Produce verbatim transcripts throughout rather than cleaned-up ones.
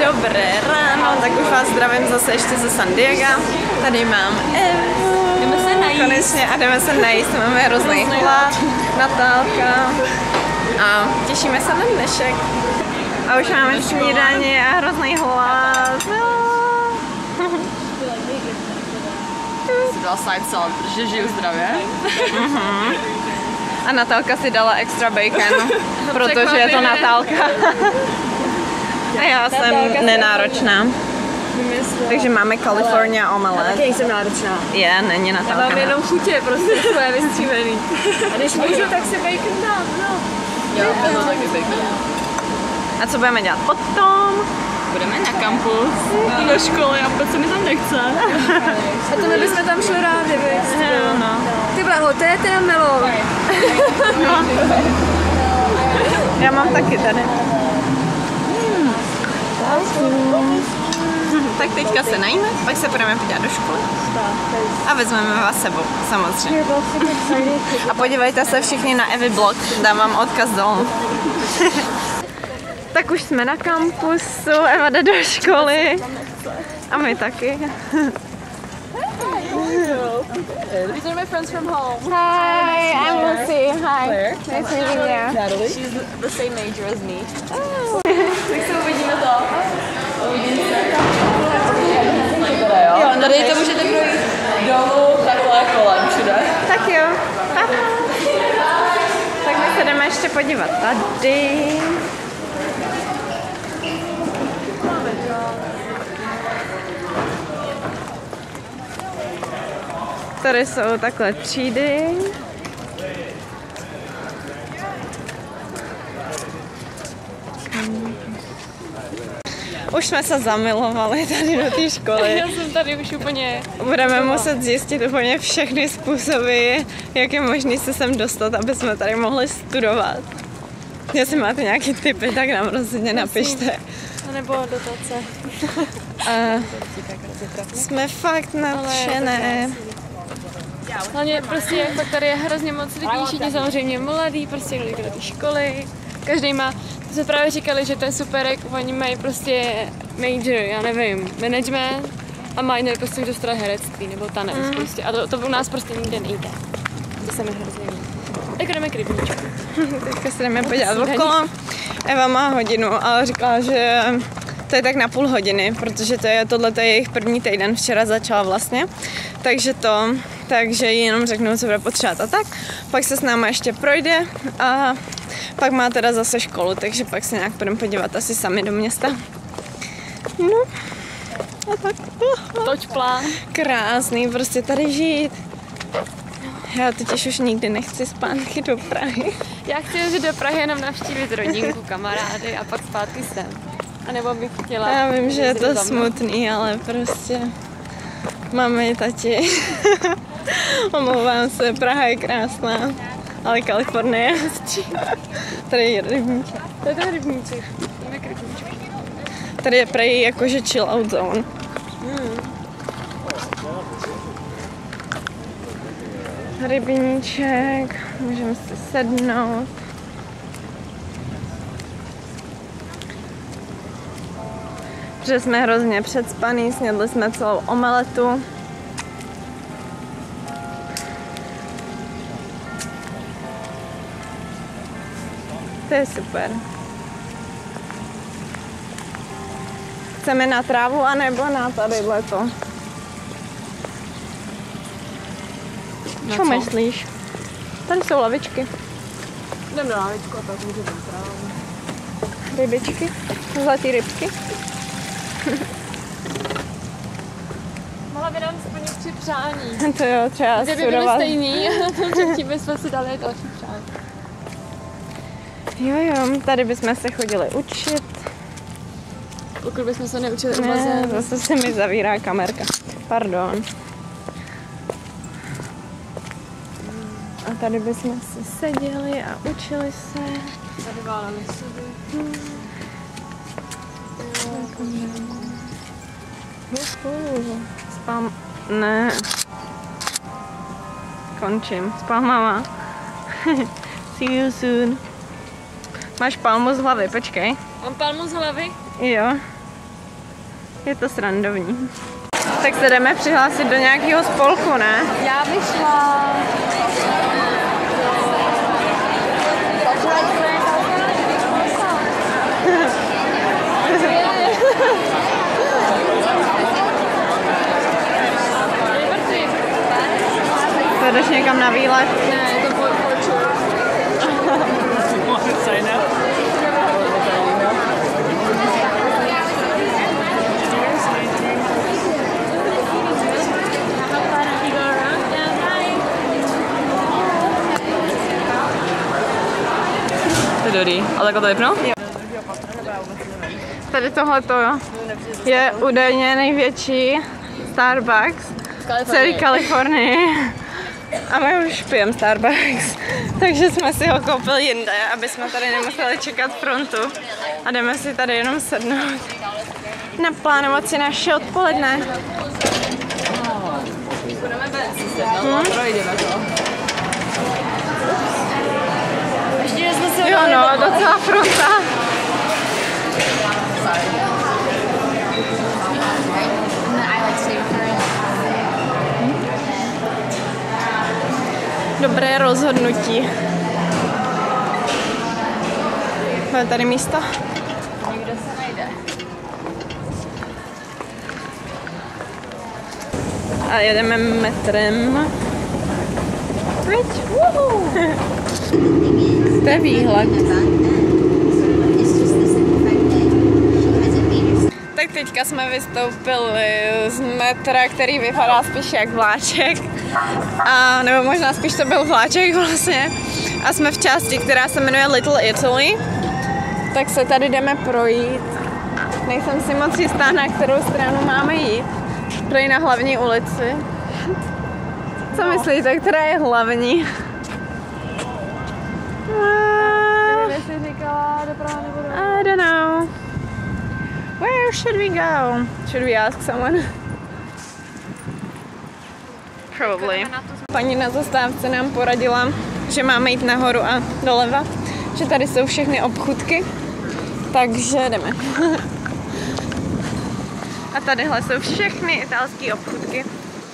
Dobré ráno, tak už vás zdravím zase ještě ze San Diega. Tady mám Evu. Jdeme se najíst. Konečně a jdeme se najíst, máme hrozný hlad, Natálka a těšíme se na dnešek. A už máme snídaní a hrozný hlad. Jsi dala side salad, protože žiju zdravě. Uh-huh. A Natálka si dala extra bacon, protože je to Natálka. A já jsem nenáročná. Takže máme California omelet. Já taky nejsem náročná. Je, není Natálka. Já mám jenom chutě, prostě svoje vystřívený. A když můžu, tak si bacon dám, no. Jo, já mám taky bacon. A co budeme dělat potom? Budeme na kampus, no. Do školy a vůbec se mi tam nechce. A to my bychom tam šli rádi, víš? No, no. Ty blaho, to je teda melon. No. Já mám taky tady. Hmm. Tak teďka se najíme, pak se půjdeme podívat do školy. A vezmeme vás sebou, samozřejmě. A podívejte se všichni na Evy blog, dám vám odkaz dolů. Tak už jsme na kampusu, Eva jde do školy. A my taky. These are my friends from home. Hi, I'm Lucy. Hi. Claire. Nice meeting you. Natalie. She's the same major as me. Oh. Tak se uvidíme to. Uvidíme se. Jo, tady to můžete projít dolů, takhle kolem všude. Tak jo. Tak. Tak my se jdeme ještě podívat tady. Tady jsou takhle třídy. Už jsme se zamilovali tady do té školy. Já jsem tady už úplně... Budeme muset zjistit úplně všechny způsoby, jak je možné se sem dostat, aby jsme tady mohli studovat. Jestli máte nějaké tipy, tak nám rozhodně napište. A nebo dotace. A jsme fakt nadšené. Hlavně prostě fakt tady je hrozně moc lidí, všichni samozřejmě mladí, prostě lidi do té školy. Každý má, to jsme právě říkali, že to je super, jak oni mají prostě major, já nevím, management a minor prostě dostat herectví nebo tanec mm. prostě. A to, to u nás prostě nikde nejde. To se mi hrozně líbí. Tak jdeme k rybníčku. Teďka se jdeme podívat okolo. Eva má hodinu, ale říkala, že to je tak na půl hodiny, protože to je, tohle je jejich první týden, včera začala vlastně. Takže to, takže jí jenom řeknu, co bude potřebovat a tak. Pak se s náma ještě projde a pak má teda zase školu, takže pak se nějak budeme podívat asi sami do města. No, a tak. Toč plán. Krásný, prostě tady žít. Já totiž už nikdy nechci zpátky do Prahy. Já chci jít do Prahy jenom navštívit rodinku, kamarády a pak zpátky sem. A nebo bych chtěla... Já vím, že je to smutný, ale prostě mami, tati. Omlouvám se, Praha je krásná, ale Kalifornie. Tady je rybníček. Tady je rybníček. Jdeme k rybníčku. Tady je prej jakože chill out zone. Hmm. Rybníček, můžeme si sednout. Protože jsme hrozně předspaný, snědli jsme celou omeletu. To je super. Chceme na trávu anebo na tadyhleto? Co, co myslíš? Tady jsou lavičky. Jdem na lavičku a pak můžeme trávu. Rybičky, zlatý rybky. Mohla by nám splnit tři přání. To jo, třeba Kdyby byly stejný, a na tom třetí bychom si dali další přání. Jo, jo, tady bychom se chodili učit. Pokud bychom se neučili o Ne, bazénu. zase se mi zavírá kamerka. Pardon. A tady bychom si seděli a učili se. Tady váleli sebe. Hmm. Spám... Ne. Končím. Spal mama. See you soon. Máš palmu z hlavy, počkej. Mám palmu z hlavy? Jo. Je to srandovní. Tak se jdeme přihlásit do nějakého spolku, ne? Já bych šla... To jdeš někam na výlet? Ne, to poču. To je dobrý. A takhle to vypnu? Jo. Tady tohleto je údajně největší Starbucks v celé Kalifornii. A my už pijeme Starbucks, takže jsme si ho koupili jinde, aby jsme tady nemuseli čekat frontu. A jdeme si tady jenom sednout. Naplánovat si naše odpoledne. Hmm? Jo no, docela fronta. Dobré rozhodnutí. Bude tady místo? Nikdo se najde. A jedeme metrem. Pryč. To je výhled. Tak teďka jsme vystoupili z metra, který vypadá spíš jak vláček. A nebo možná spíš to byl vláček vlastně. A jsme v části, která se jmenuje Little Italy. Tak se tady jdeme projít. Nejsem si moc jistá, na kterou stranu máme jít. Prý na hlavní ulici. Co no. myslíte, která je hlavní? Kdyby jsi říkala doprava nebo doprava? I don't know. Where should we go? Should we ask someone? Probably. Paní na zastávce nám poradila, že máme jít nahoru a doleva, že tady jsou všechny obchůdky, takže jdeme. A tadyhle jsou všechny italské obchůdky.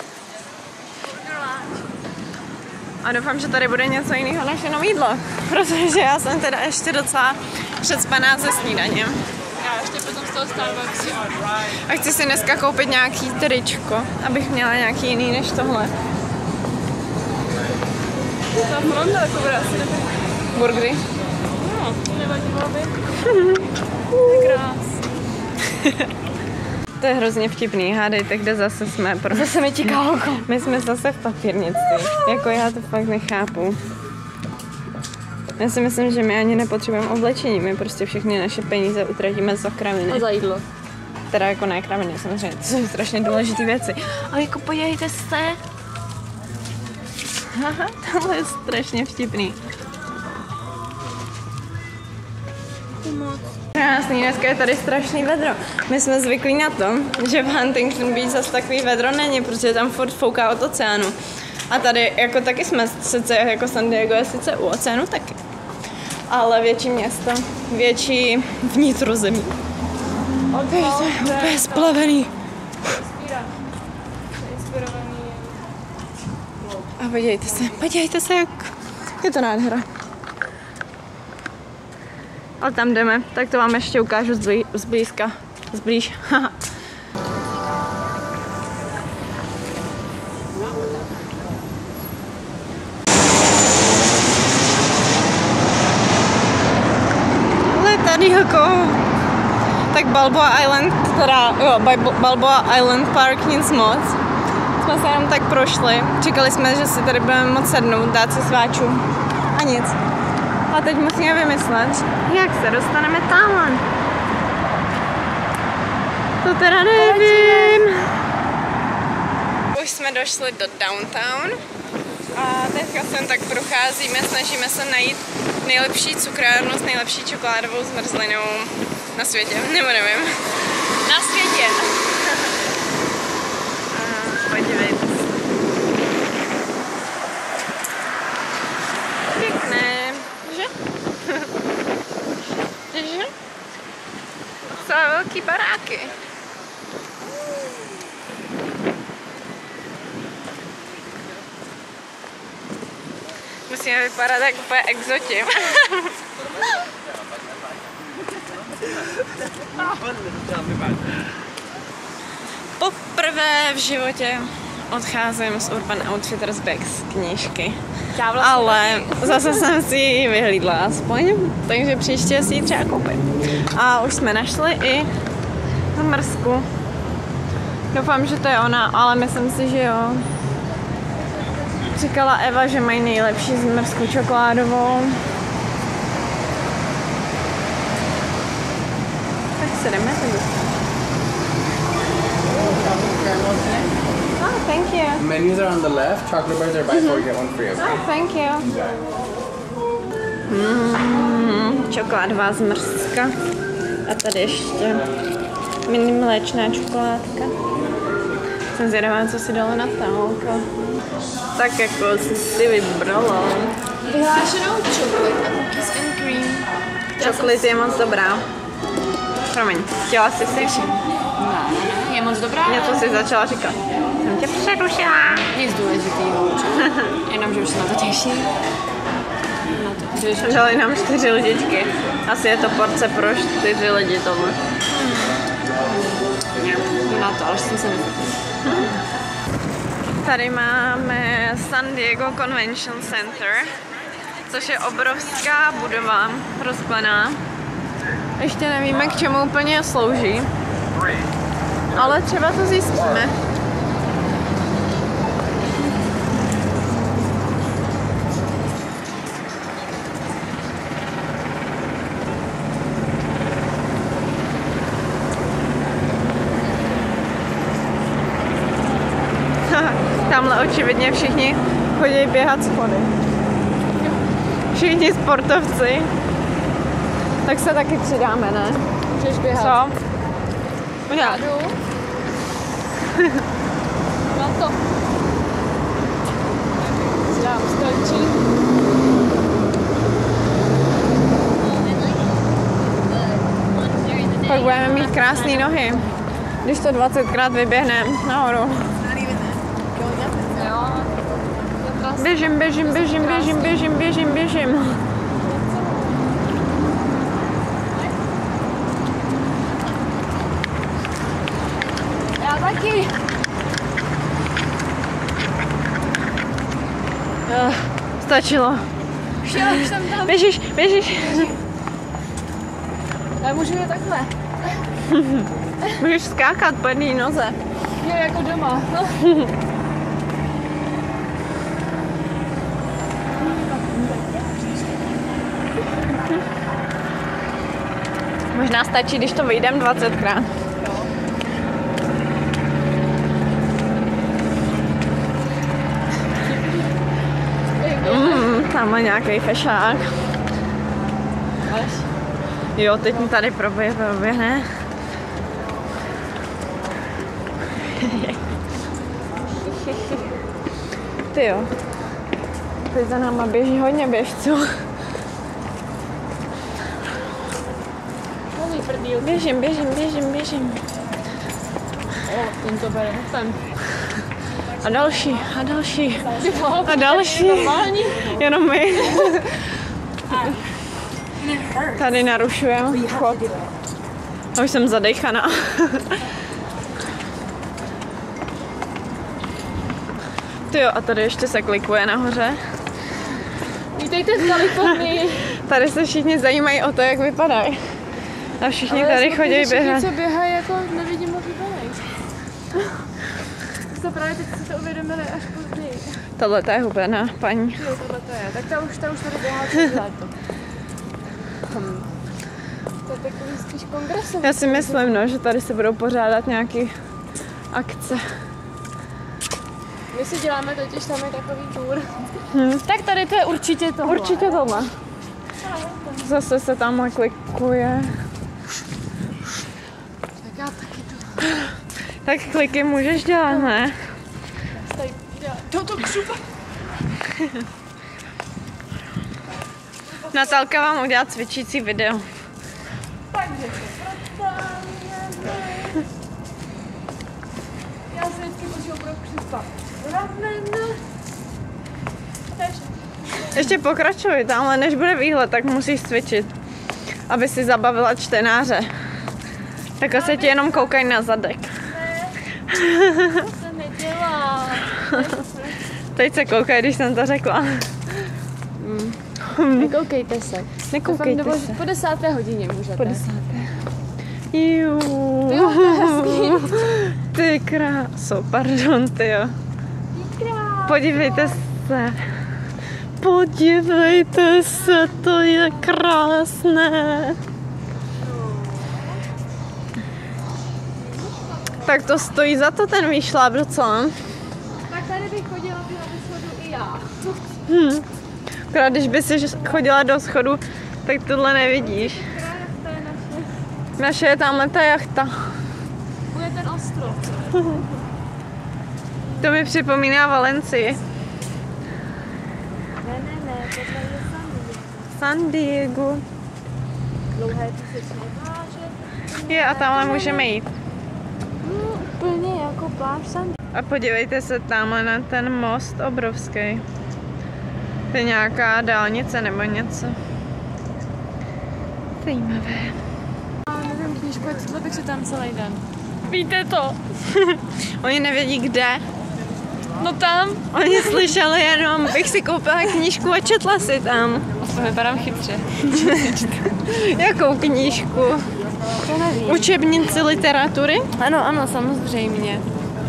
A doufám, že tady bude něco jiného než jenom jídlo, protože já jsem teda ještě docela předspaná ze snídaně. Já ještě potom z toho Starbucksu. A chci si dneska koupit nějaký tričko, abych měla nějaký jiný než tohle. Ta fronta jako bude asi dobrý. Burgery? No, nevadilo by. Krás. To je hrozně vtipný, hádejte, kde zase jsme. Protože zase mi tíká oko. My jsme zase v papírnictví. Jako já to fakt nechápu. Já si myslím, že my ani nepotřebujeme oblečení, my prostě všechny naše peníze utratíme za kraviny. A za jídlo. Teda jako ne kraviny, samozřejmě, to jsou strašně důležité věci. Ale jako podívejte se. Haha, tohle je strašně vtipný. Krásný, dneska je tady strašný vedro. My jsme zvyklí na to, že v Huntington Beach zase takový vedro není, protože tam furt fouká od oceánu. A tady jako taky jsme sice, jako San Diego je sice u oceánu taky. Ale větší město, větší vnitrozemí. Takže to je úplně splavený. A podívejte se, podívejte se, jak je to nádhera. Ale tam jdeme, tak to vám ještě ukážu zblí, zblízka, zblíž. Letadýlko. Tak Balboa Island, teda jo, Balboa Island Park nic moc. Jsme se jenom tak prošli, čekali jsme, že si tady budeme moc sednout, dát si sváčů a nic. A teď musíme vymyslet, jak se dostaneme tam. To teda nevím. Už jsme došli do downtown a teďka sem tak procházíme, snažíme se najít nejlepší cukrárnu s nejlepší čokoládovou zmrzlinou na světě, nebo nevím. Na světě. A podívejte se. Pěkné. Že? Docela velký baráky. Musíme vypadat jak úplně exoti. Poprvé v životě odcházím z Urban Outfitters Bags knížky. Vlastně ale zase jsem si ji vyhlídla aspoň, takže příště si ji třeba koupím. A už jsme našli i zmrzku. Doufám, že to je ona, ale myslím si, že jo. Říkala Eva, že mají nejlepší zmrzku čokoládovou. Tak se jdeme tady. Oh, thank you. Menus are on the left. Chocolate bars are buy four get one free. Okay? Oh, thank you. Mm, čokoládová zmrzka. A tady ještě mini mléčná čokoládka. Jsem zvědavá, co si dala na tálko. Tak jako si vybrala. Vyhlášenou chocolate a cookies and cream. Chocolate je moc dobrá. Promiň, chtěla jsi si? Ne, je moc dobrá. Něco si začala říkat. Jsem tě přerušila. Nic důležitýho, jenom, že už se na to těším. Dali nám čtyři lidičky. Asi je to porce pro čtyři lidi tohle. Hmm. Na to, ale jsem se nepochopila. Tady máme San Diego Convention Center, což je obrovská budova, rozklená. Ještě nevíme, k čemu úplně slouží, ale třeba to zjistíme. Tamhle očividně všichni chodí běhat schody. Všichni sportovci. Tak se taky přidáme, ne? Můžeš běhat. Co? Udělat. Na to. Dám skončí. Pak budeme mít krásné nohy, když to dvacetkrát vyběhneme nahoru. Běžím, běžím, běžím, běžím, běžím, běžím, běžím. Já taky. Uh, stačilo. Už jsem tam. Běžíš, běžíš. Já můžu je takhle. Můžeš skákat po jedné noze. Je jako doma. Možná stačí, když to vyjdem dvacetkrát. Mm, tam má nějaký fešák. Jo, teď mi tady proběhne. Ty jo. Teď za náma běží hodně běžců. Běžím, běžím, běžím, běžím. O, ten to bere ten. A další, a další, a další. Jenom my. Tady narušujeme chod. A už jsem zadechaná. Tyjo, a tady ještě se klikuje nahoře. Vítejte v Kalifornii. Tady se všichni zajímají o to, jak vypadají. A všichni ale tady chodí běhat. Co běhají, jako nevidím, jak vypadají. To právě teď si to uvědomili až později. Tohle to je hubená paní. Jo, tohle to je. Tak ta už, ta už tady běhá celé léto. Hmm. To je takový spíš kongresový. Já si myslím, no, že tady se budou pořádat nějaké akce. My si děláme totiž tam je takový tour. Hmm. Tak tady to je určitě tohle. Určitě tohle. Zase se tam klikuje. Tak já taky to. Tak kliky můžeš dělat, ne? Tady dělat. Toto křupa. Natálka vám udělá cvičící video. Takže to Ještě pokračuj, tamhle než bude výhled, tak musíš cvičit, aby si zabavila čtenáře. Tak se ti jenom koukají na zadek. To se nedělá. Teď se koukají, když jsem to řekla. Nekoukejte se. Nekoukejte Doufám, se. Po desáté hodině můžete. Po desáté. Juuu. Jo, to je hezký. Ty kráso, pardon, ty jo. Podívejte se. Podívejte se, to je krásné. Tak to stojí za to ten výšláp docela. Tak tady bych chodila na schodu i já. Hm. Akorát když by si chodila do schodu, tak tohle nevidíš. To je naše. Naše je tamhle ta jachta. To je ten ostrov. To mi připomíná Valencii. Ne, ne, ne, tohle je San Diego. dlouhé písečné pláže. Je a tamhle můžeme jít. No, úplně jako pláž San A podívejte se tamhle na ten most obrovský. To je nějaká dálnice nebo něco. Zajímavé. Nevím, knížku, tohle bych si tam celý den. Víte to? Oni nevědí kde. No tam. Oni slyšeli jenom, bych si koupila knížku a četla si tam. To vypadám chytře. Jakou knížku? To nevím. Učebnici literatury? Ano, ano, samozřejmě.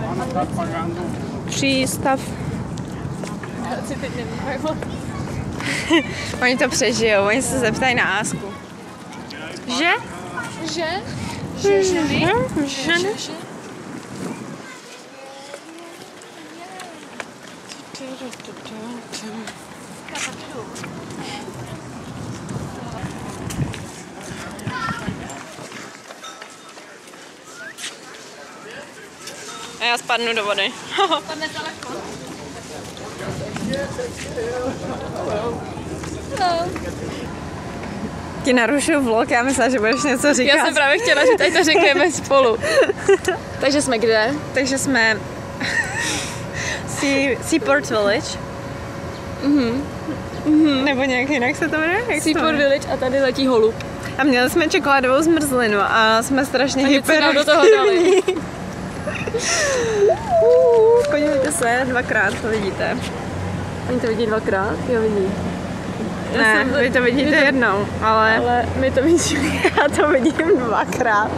Přístav. Já si teď nevím. Oni to přežijou, oni se zeptají na Ásku. Že? Že? Že ženy? Ženy? A já spadnu do vody. Padne telefon. Ti narušuju vlog, já myslela, že budeš něco říkat. Já jsem právě chtěla, že tady to řekneme spolu. Takže jsme kde? Takže jsme sea, Seaport Village. Mhm. Mm-hmm. Nebo nějak jinak se to jmenuje? Jak Seaport Village a tady letí holub. A měli jsme čokoládovou zmrzlinu a jsme strašně hyperaktivní. do toho dali. Podívejte se, dvakrát to vidíte. Oni to vidí dvakrát? Jo, vidí. Ne, vy to vidíte to... jednou, ale... Ale my to vidíme. Já to vidím dvakrát.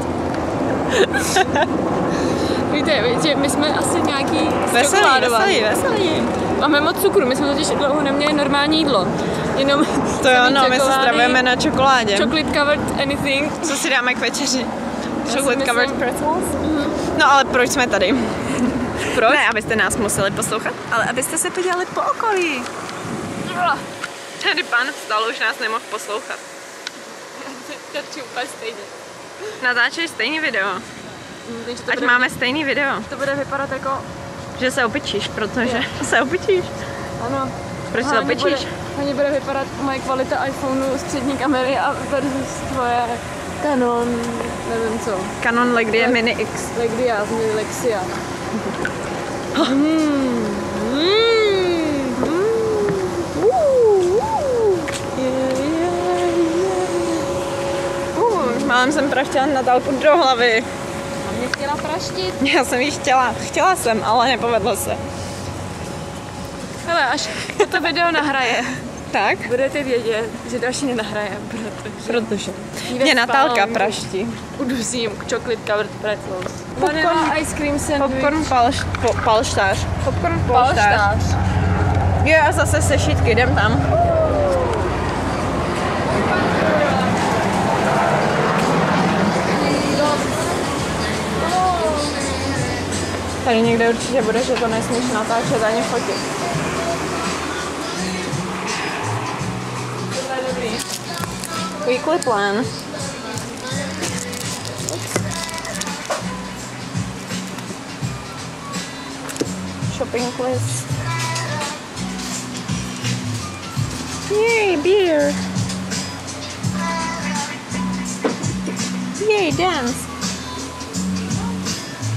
Víte, že my jsme asi nějaký Veselý, veselý, veselý. Máme moc cukru, my jsme totiž dlouho neměli normální jídlo. Jenom to jo, no, my se stravujeme na čokoládě. Chocolate covered anything. Co si dáme k večeři? Chocolate covered pretzels? Mm-hmm. No ale proč jsme tady? Proč? Ne, abyste nás museli poslouchat, ale abyste se podívali po okolí. Tady pan vstal, už nás nemohl poslouchat. Trčí úplně stejně. Natáčej stejný video. Mm, Ať bude, máme stejný video. To bude vypadat jako... Že se opičíš, protože jo. se opičíš. Ano. Proč se opičíš? Ani bude vypadat moje kvalita iPhoneu, střední kamery a versus tvoje Canon, nevím co. Canon Legria Le- Mini X. Legria, z Lexia. mm. Mm. Málem jsem praštila Natálku do hlavy. A mě chtěla praštit? Já jsem jí chtěla, chtěla jsem, ale nepovedlo se. Hele, až toto video nahraje, tak budete vědět, že další nenahraje, protože... Protože mě Natálka praští. Udusím chocolate covered pretzels. Vanilla ice cream sandwich. Popcorn palš, po, palštář. Popcorn palštář. Jo, a zase sešitky, jdem tam. Tady někde určitě bude, že to nesmíš natáčet ani fotit. To je dobrý. Weekly plan. Shopping list. Yay, beer. Yay, dance.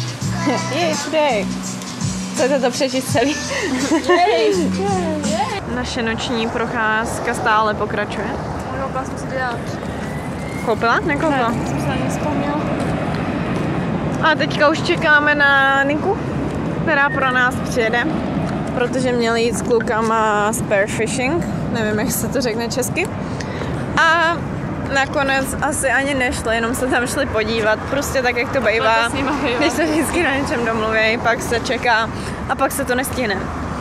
Yay, today. Chcete to přečíst celý? Yay. naše noční procházka stále pokračuje. Koupila jsem si dělat. Koupila? Nekoupila? Ne, jsem se na ně vzpomněla. A teďka už čekáme na Niku, která pro nás přijede, protože měli jít s klukama spearfishing, nevím, jak se to řekne česky. A nakonec asi ani nešli, jenom se tam šli podívat, prostě tak, jak to bývá, když se vždycky na něčem domluví, pak se čeká a pak se to nestihne.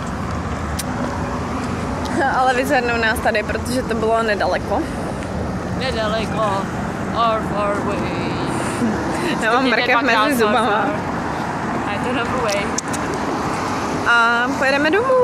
Ale vyzvednou nás tady, protože to bylo nedaleko. Nedaleko. Or far away. Já mám mrkev mezi zubama. I don't have a way. A pojedeme domů.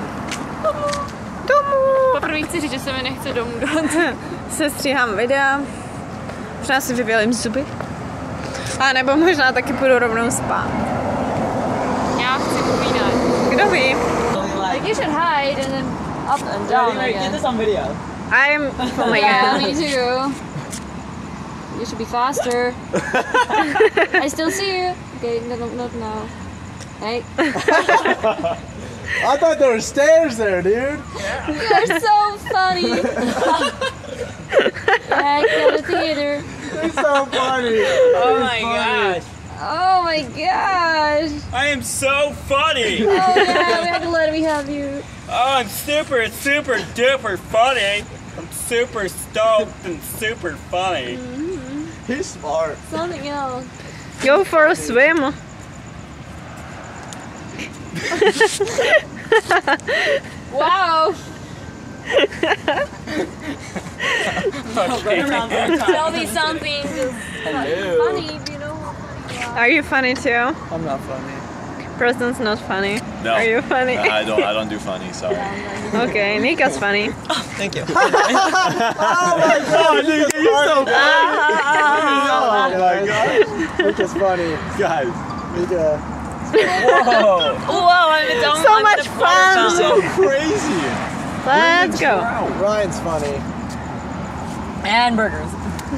Domů. Poprvé chci říct, že se mi nechce domů dát. Sestříhám videa. Možná si vybělím zuby. A nebo možná taky půjdu rovnou spát. Já chci povídat. Kdo ví? Like you should hide and then up and down again. Get this on video. I'm... Oh my Yeah, god. me too. You should be faster. I still see you. Okay, no, no, not now. Hey. I thought there were stairs there, dude. You're so funny. Yeah, I killed the theater. It's so funny. Oh my gosh. Oh my gosh. I am so funny. Oh yeah, we had to let me have you. Oh, I'm super, super duper funny. I'm super stoked and super funny. He's smart. Something else. Go for a swim. Wow. Tell me something funny, you know. Are you funny too? I'm not funny. Preston's not funny. No. Are you funny? I don't. I don't do funny. Sorry. Okay, Nika's funny. Thank you. Oh my god, dude, you're so funny. Oh my god. Mika's funny. Guys. Mika. Whoa. Whoa, I'm don't, So much fun! So crazy. Let's go. Ryan's funny. And burgers.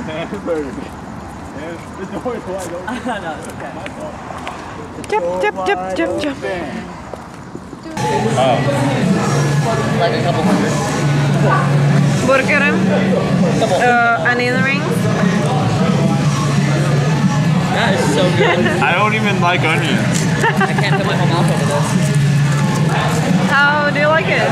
Jump, jump, jump, jump, jump. Like a couple hundred. Burger, uh, onion rings. That is so good. I don't even like onions. I can't put my whole mouth over this. How do you like it?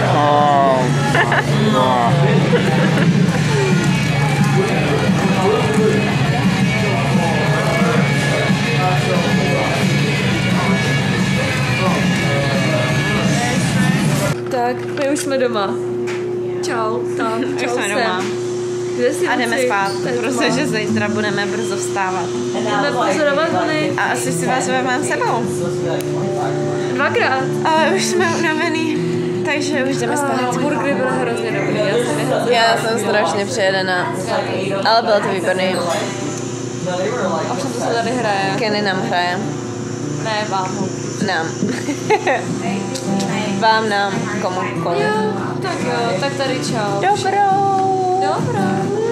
Tak, my už jsme doma. Čau, tam, Už čau jsme jsem. doma. Kde jsi A jdeme Luci? spát, Tady doma. protože zítra budeme brzo vstávat. Jdeme pozorovat vlny. A asi si vás vezmeme sebou. Dvakrát. Ale už jsme unavený, takže už jdeme A spát. burgery byly hrozně dobrý. Já jsem je hrozně Já jsem strašně přejedená, ale bylo to výborný. A všem, co se tady hraje. Kenny nám hraje. Ne, vám. Nám. Vám, nám, komu, komu. Jo, tak jo, tak tady čau. Dobrou. Dobrou.